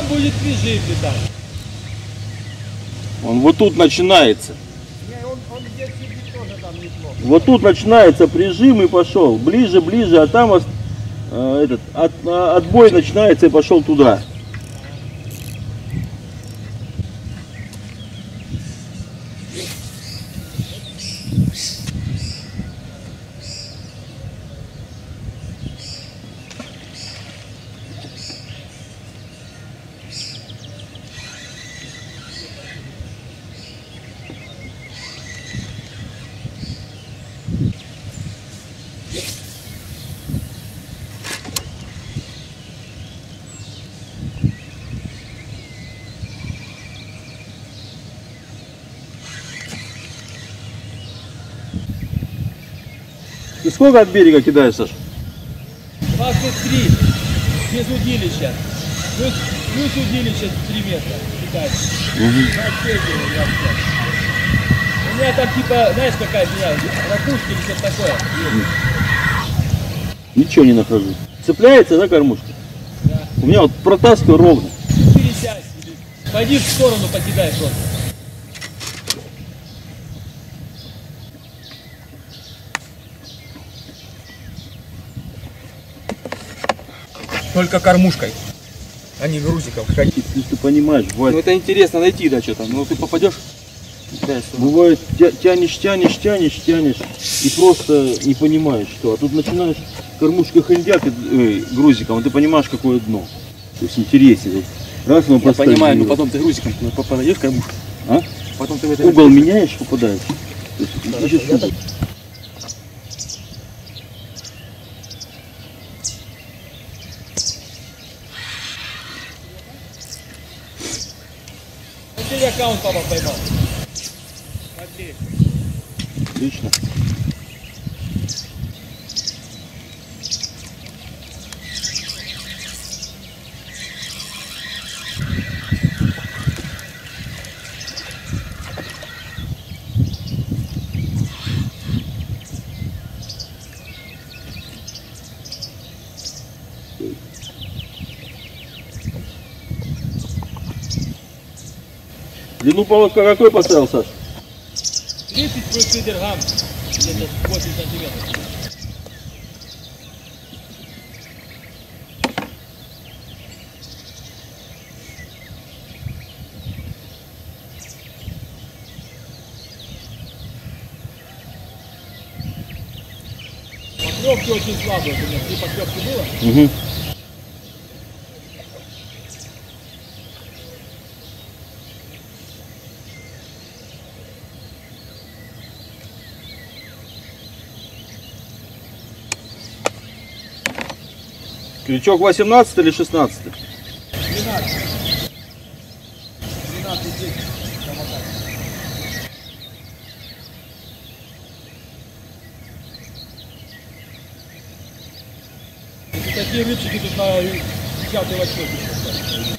там будет прижим летать. Он вот тут начинается. Не, он где сидит тоже там неплохо. Вот тут начинается прижим и пошел. Ближе, ближе, а там отбой начинается и пошел туда. Ты сколько от берега кидаешь, Саш? 23 без удилища. Плюс удилище 3 метра. Кидать. У меня там типа, знаешь, какая меня, ракушка или что-то такое. Ничего не нахожу. Цепляется, да, кормушка? Да. У меня вот протаскиваю ровно. Пересядь. Пойди в сторону покидай просто. Только кормушкой, а не грузиком. Ты понимаешь, бывает. Ну это интересно найти, да, что там. Ну ты попадешь. Бывает, тянешь и просто не понимаешь, что. А тут начинаешь кормушкой хандять грузиком, а ты понимаешь, какое дно. То есть интереснее. Раз он Я понимаю, но потом ты грузиком попадаешь кормушку. А? Потом ты в это угол меняешь, попадаешь. То есть, ищешь угол. Последний аккаунт папа поймал. Отлично. Длину поводка какой поставил, Саш? 30 плюс лидергам, где-то 8 сантиметров. Поклевки очень слабые у меня. 3 поклевки было. Угу. Крючок 18 или 16? 12. 12 10. Такие рыбчики тут на 10-8.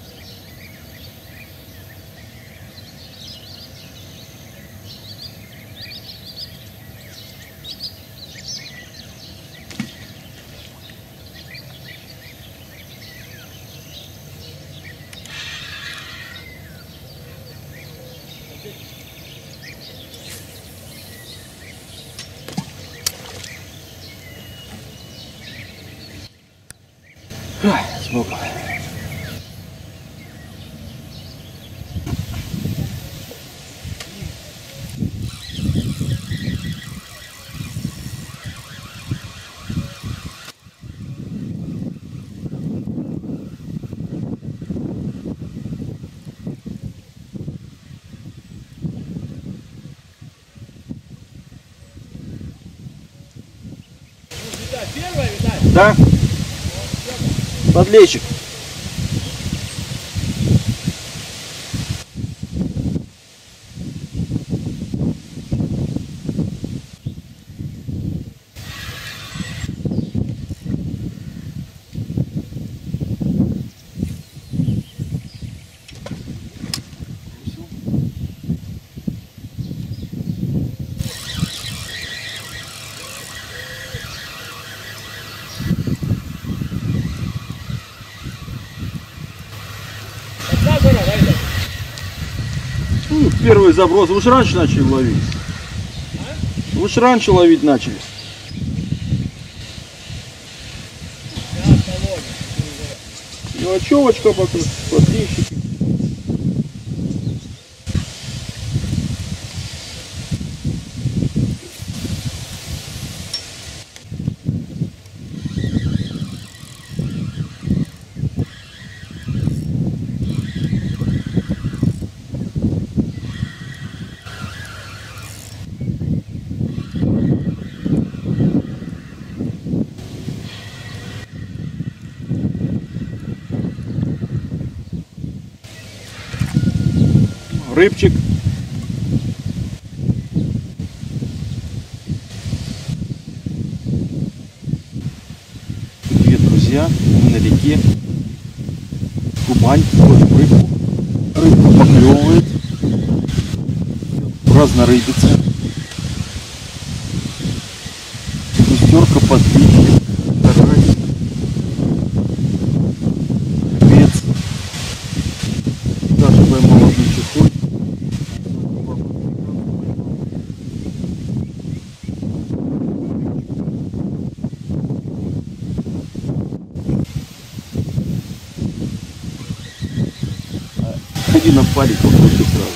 Смог. Первая, видать? Да? Подлещик. первый заброс? Вы же раньше начали ловить. Вы же раньше ловить начали. Мелочевочка пока, подписчики. Рыбчик. Привет, друзья. Мы на реке. Кубань. Ловим рыбку. Рыбка поклевывает. Разнорыбица. Густерка, подвижник. Карась. Пец. Даже поймал одну чехоль. Ходи на парик, попробуй сразу.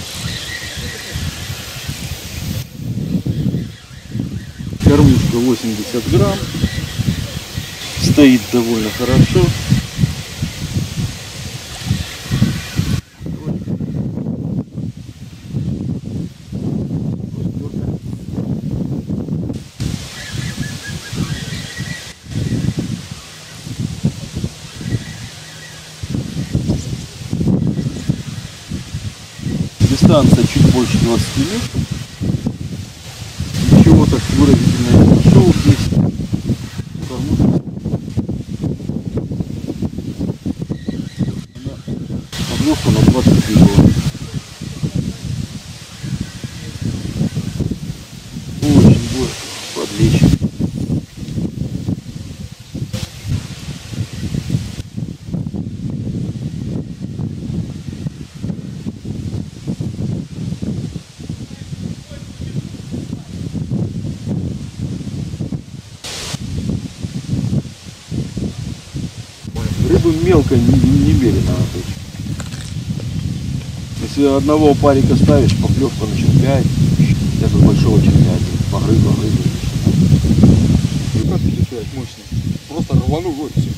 Кормушка 80 грамм. Стоит довольно хорошо. Дистанция чуть больше 20 минут. Ничего так выразительно не шел здесь. Подловка на 23 была. Очень больше подлечь. Рыбу мелко не бери надо. Если одного парика ставишь, поклевка на червя, даже большого червя, погрызла. Ну как встречать мощно? Просто рванул вот все.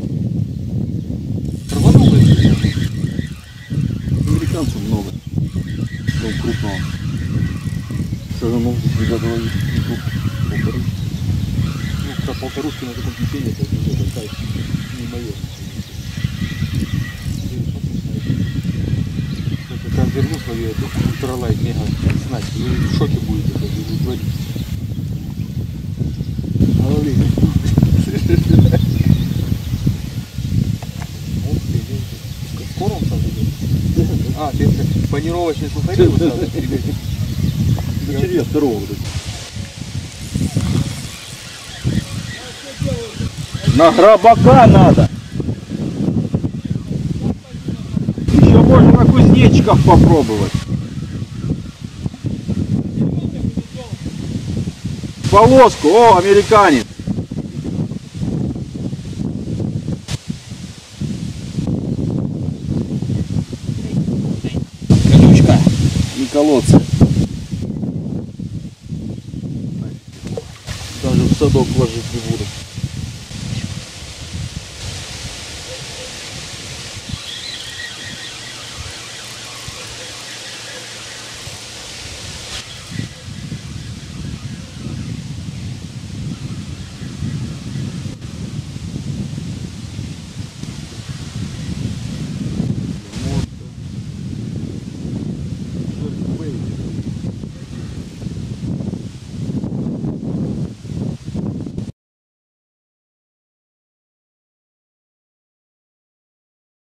Рванул и все. Американцев много. Крупного. Саганул здесь ребята ловить. Полторы. Ну, про полторушки на таком течении, это уже такая не мое. Как вернусь, ловил, это ультралайт мега снайп. Вы в шоке будете, как вы творите. А лови. Скоро он там идет? А, ты панировочный сухарь вот сразу перебег. На червя второго вот. На грабака надо. Еще можно на кузнечиках попробовать. Полоску. О, американец. Колючка. И колодцы. Даже в садок ложить не буду.